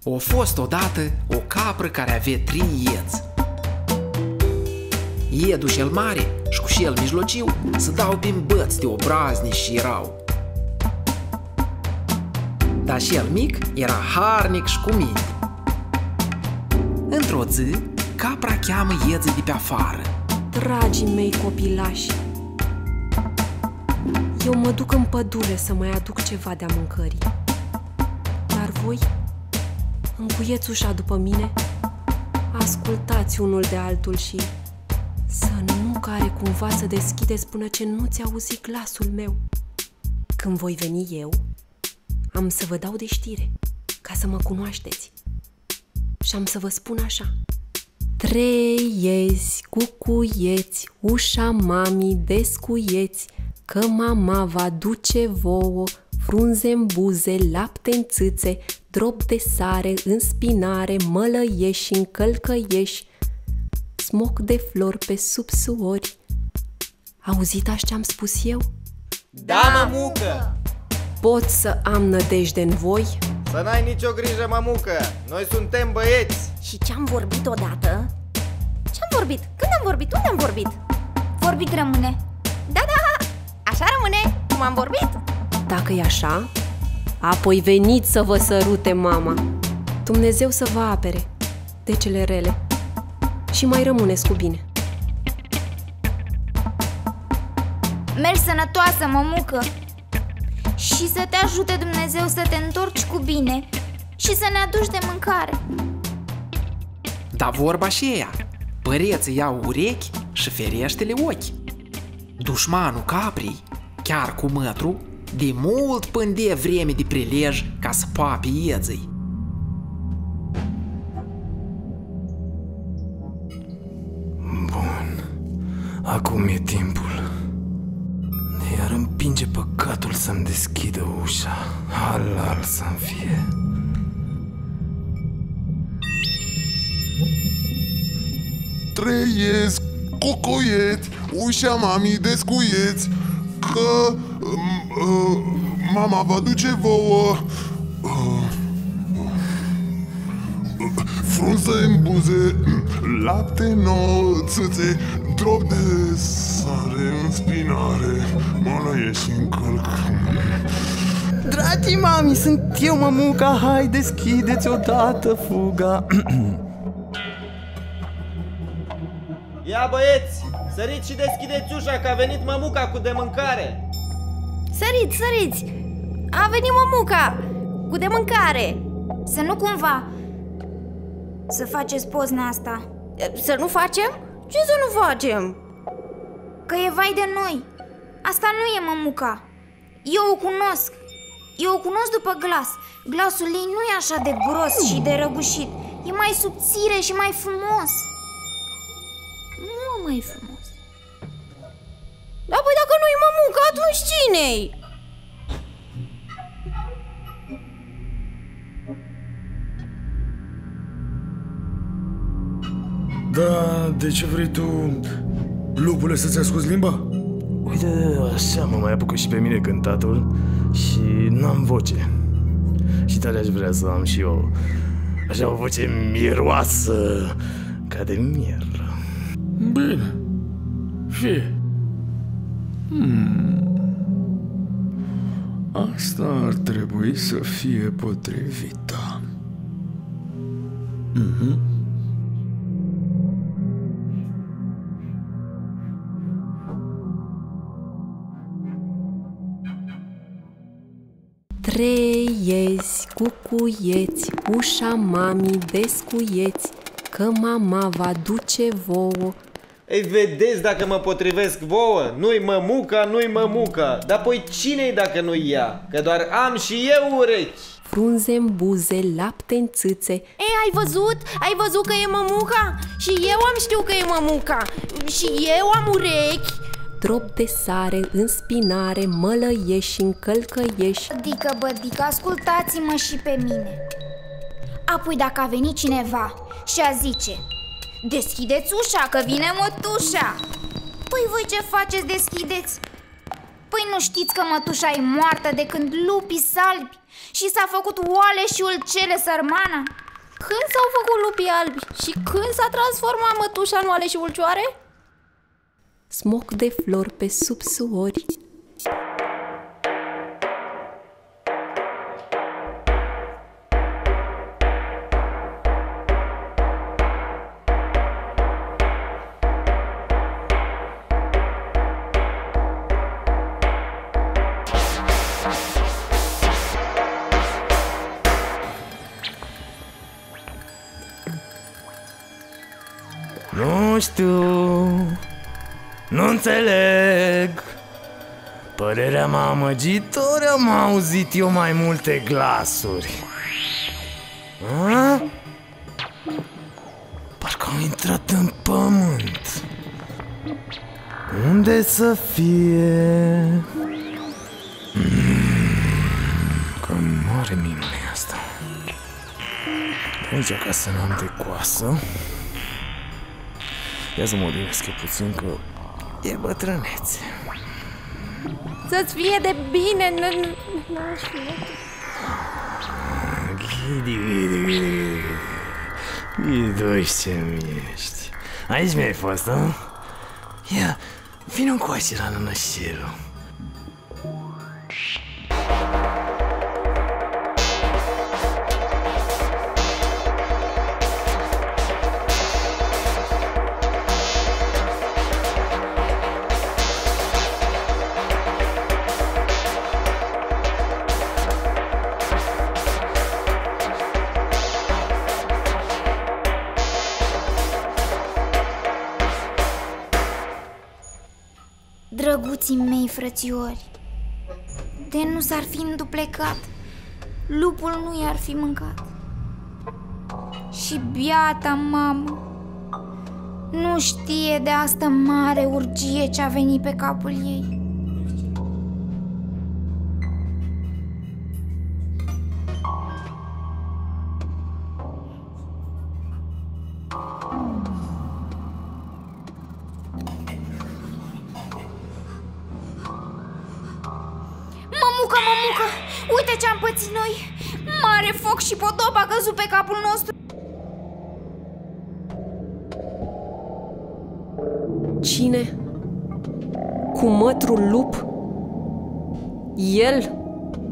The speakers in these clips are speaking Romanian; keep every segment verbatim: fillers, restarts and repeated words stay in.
O fost odată o capră care avea trei ieți. Iedul cel mare și cu cel mijlociu se dau prin băți de obraznici și erau. Dar cel mic era harnic și cu minte. Într-o zi, capra cheamă ieții de pe afară. Dragii mei copilași, eu mă duc în pădure să mai aduc ceva de-a mâncării. Dar voi, încuieți ușa după mine, ascultați unul de altul și să nu care cumva să deschideți până ce nu ți auzi glasul meu. Când voi veni eu, am să vă dau de știre, ca să mă cunoașteți. Și am să vă spun așa: treiezi, cucuieți, ușa mamii descuieți, că mama va duce vouă frunze în buze, lapte în țâțe, drop de sare în spinare, mălăieși în călcăieși, smoc de flori pe subsuori. Auziți ce am spus eu? Da, mămucă! Pot să am nădejde în voi? Să n-ai nicio grijă, mămucă! Noi suntem băieți! Și ce-am vorbit odată? Ce-am vorbit? Când am vorbit? Unde am vorbit? Vorbit rămâne. Da, da, așa rămâne, cum am vorbit. Dacă e așa, apoi veniți să vă sărute mama. Dumnezeu să vă apere de cele rele și mai rămâneți cu bine. Mergi sănătoasă, mămucă, și să te ajute Dumnezeu să te întorci cu bine și să ne aduci de mâncare. Dar vorba și ea, păreții iau urechi și ferește-le ochi. Dușmanul caprii, chiar cu mătru, de mult pândea vreme de prilej ca să pape iedzii. Bun, acum e timpul. Iar împinge păcatul să-mi deschidă ușa. Halal să-mi fie. Trăiesc, cocoieți, ușa mamii descuieți, că uh, mama va duce vouă uh, frunze în buze, lapte nouă, țâțe, drop de sare în spinare, mălăieși în călc. Dragii mami, sunt eu, mămuca, hai deschideți odată fuga. Ia, băieți, săriți și deschideți ușa, că a venit mămuca cu de mâncare. Săriți, săriți! A venit mămuca cu de mâncare. Să nu cumva să faceți pozna asta. Să nu facem? Ce să nu facem? Că e vai de noi. Asta nu e mămuca. Eu o cunosc. Eu o cunosc după glas. Glasul ei nu e așa de gros și de răgușit. E mai subțire și mai frumos. Nu mai frumos. Dar păi dacă nu-i mămuca, atunci cine-i? Da, de ce vrei tu, lupule, să-ți asculți limba? Uite, așa mă mai apucă și pe mine cântatul și n-am voce. Și tare aș vrea să am și eu așa o voce miroasă, ca de mier. Bine, fie. Hmm. Asta ar trebui să fie potrivită. Mhm. Treiezi, cucuieți, ușa mamii descuieți, că mama va duce vouă. Ei, vedeți dacă mă potrivesc vouă? Nu-i mămuca, nu-i mămuca. Dar apoi cine-i dacă nu-i ea? Că doar am și eu urechi. Frunze în buze, lapte în țâțe. Ei, ai văzut? Ai văzut că e mămuca? Și eu am știut că e mămuca. Și eu am urechi. Drop de sare în spinare, mălăieși în călcăieși. Dică, bădică, ascultați-mă și pe mine. Apoi dacă a venit cineva și a zice: deschideți ușa, că vine mătușa. Păi voi ce faceți? Deschideți. Păi nu știți că mătușa e moartă de când lupii salbi și s-a făcut oale și ulcele sărmana? Când s-au făcut lupii albi și când s-a transformat mătușa în oale și ulcioare? Smoc de flori pe sub suori. Nu știu, nu înțeleg. Părerea mea amăgitoare, am auzit eu mai multe glasuri. A? Parcă am intrat în pământ. Unde să fie? Mm, că mare minune asta. De aici acasă n-am de coasă. Ia să mă odinesc puțin că e bătrânețe. Să-ți fie de bine. Ghidi, ghidi, ghidi. Ghiduși ce-mi ești. Aici mi-ai fost, nu? Ia, vină încoace la nănășirul. Drăguții mei frățiori, de nu s-ar fi înduplecat, lupul nu i-ar fi mâncat. Și biata mamă nu știe de asta mare urgie ce-a venit pe capul ei. Mămucă, mămucă, uite ce-am pățit noi! Mare foc și potop a căzut pe capul nostru! Cine? Cu mătrul lup? El?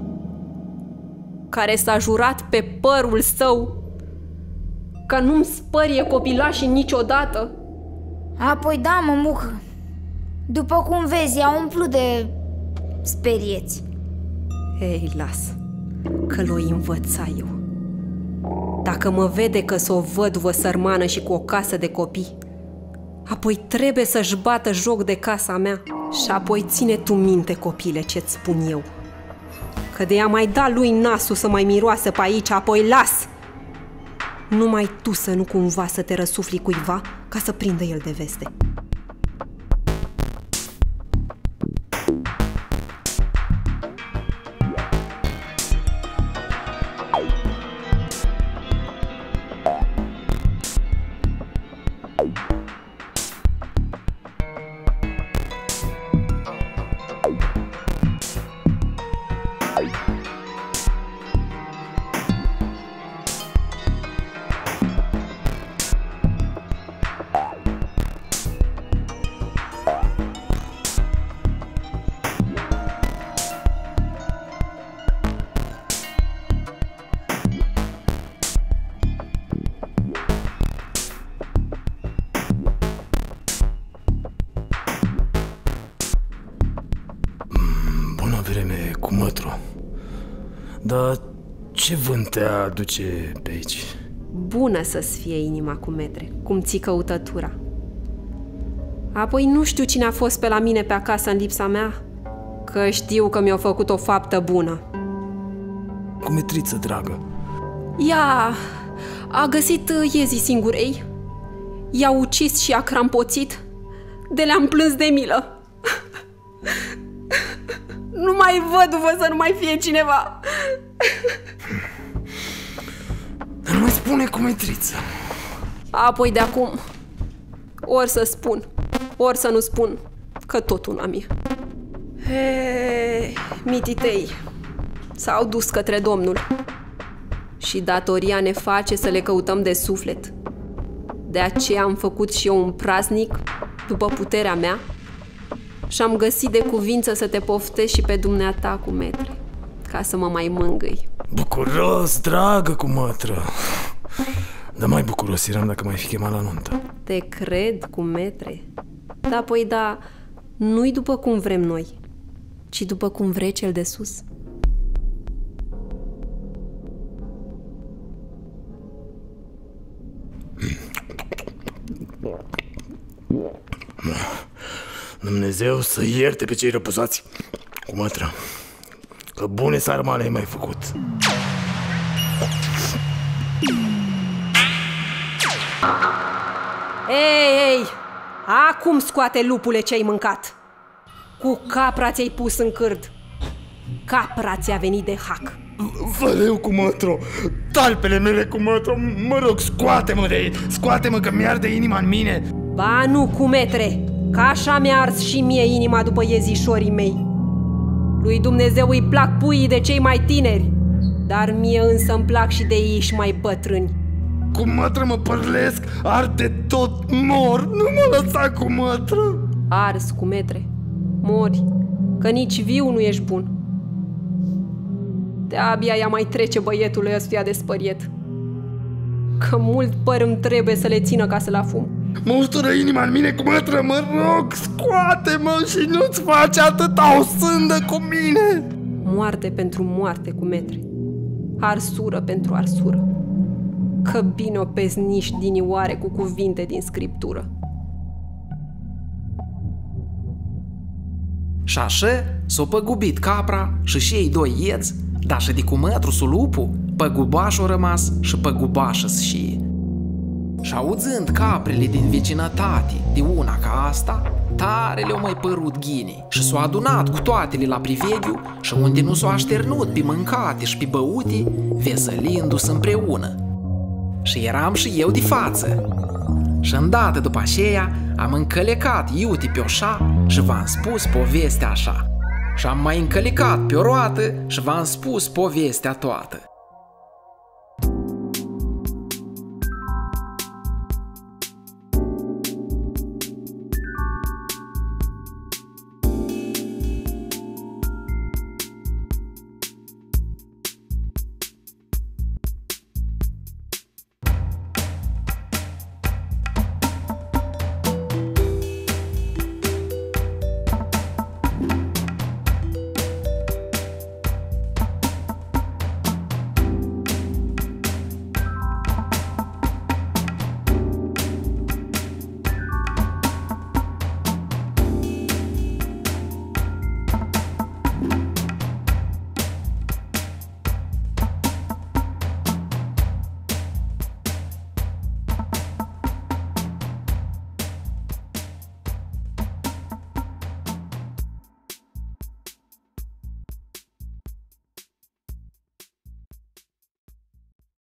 Care s-a jurat pe părul său că nu-mi spărie copilașii niciodată? Apoi da, mămucă, după cum vezi, a umplut de sperieți. Ei, las, că l-o învăța eu. Dacă mă vede că s-o văduvă sărmană și cu o casă de copii, apoi trebuie să-și bată joc de casa mea. Și apoi ține tu minte, copile, ce-ți spun eu, că de ea mai da lui nasul să mai miroasă pe aici, apoi las! Numai tu să nu cumva să te răsufli cuiva ca să prindă el de veste. Vreme cu mătru. Dar ce vânt te aduce pe aici? Bună să-ți fie inima cu metre, cum ții căutătura. Apoi nu știu cine a fost pe la mine pe acasă în lipsa mea, că știu că mi-a făcut o faptă bună. Cu metriță, dragă. Ea a găsit iezii singurei, i-a ucis și a crampoțit, de le-am plâns de milă. Nu mai văduvă să nu mai fie cineva. Dar nu mai spune cu metriță. Apoi de acum, ori să spun, ori să nu spun, că tot una mie. E, mititei s-au dus către Domnul și datoria ne face să le căutăm de suflet. De aceea am făcut și eu un praznic după puterea mea și am găsit de cuvință să te poftesc și pe dumneata cu metre, ca să mă mai mângâi. Bucuros, dragă cu mătră. Dar mai bucuros eram dacă m-ai fi chemat la nuntă. Te cred cu metre. Da, păi da, nu-i după cum vrem noi, ci după cum vrei cel de sus. Dumnezeu să ierte pe cei răpusați cu mătră, că bune sarmale ai mai făcut. Ei, ei, acum scoate, lupule, ce-ai mâncat. Cu capra ți-ai pus în cârd. Capra ți-a venit de hac. Valeu cu mătro, talpele mele cu mătro, mă rog, scoate-mă de aici, scoate-mă că mi-arde inima în mine. Ba nu, cu metre, că așa mi-a ars și mie inima după iezișorii mei. Lui Dumnezeu îi plac puii de cei mai tineri, dar mie însă îmi plac și de ei și mai bătrâni. Cu mătră mă părlesc, arde tot, mor, nu mă lăsa cu mătră. Ars, cu metre, mori, că nici viu nu ești bun. De-abia ea mai trece băietului ăstuia de spăriet, că mult păr îmi trebuie să le țină ca să la fum. Mă ustură inima în mine cu mătră, mă rog, scoate-mă și nu-ți face atâta o sândă cu mine. Moarte pentru moarte, cu metre, arsură pentru arsură, că bine o pesniști dinioare cu cuvinte din scriptură. Și așa s-o păgubit capra și și ei doi ieți, dar și de cu mătru su lupul, păgubaș-o rămas și păgubașă-s și ei. Și audzând caprele din vecinătate de una ca asta, tare le-au mai părut ghini și s-au adunat cu toatele la priveghiu și unde nu s-au așternut pe mâncate și pe băute, vesălindu-se împreună. Și eram și eu de față. Și îndată după aceea am încălecat iute pe oșa și v-am spus povestea așa. Și am mai încălecat pe o roată și v-am spus povestea toată.